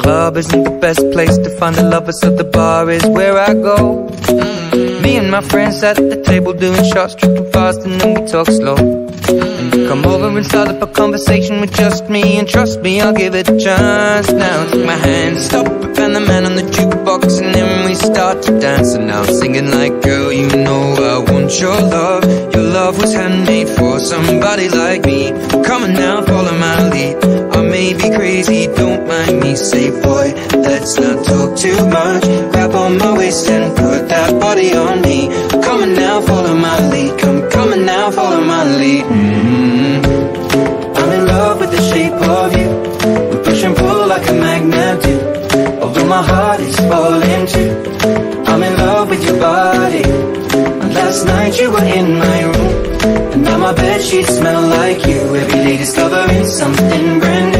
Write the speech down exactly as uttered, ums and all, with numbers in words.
club isn't the best place to find a lover, so the bar is where I go. Mm. Me and my friends at the table doing shots, tripping fast, and then we talk slow. And you come over and start up a conversation with just me, and trust me, I'll give it a chance. Now take my hand, stop it, and the man on the jukebox, and then we start to dance. And now I'm singing like, girl, you know I want your love. Your love was handmade for somebody like me. Come on now, follow my lead. I may be crazy, don't mind me. Say, boy, let's not talk too much. Grab on my waist and put that body on me. Come on now, follow my lead. Come, come on now, follow my lead. Mm-hmm. I'm in love with the shape of you. We push and pull like a magnet do. Although my heart is falling too, I'm in love with your body. And last night you were in my room, and now my bedsheets smell like you. Every day discovering something brand new.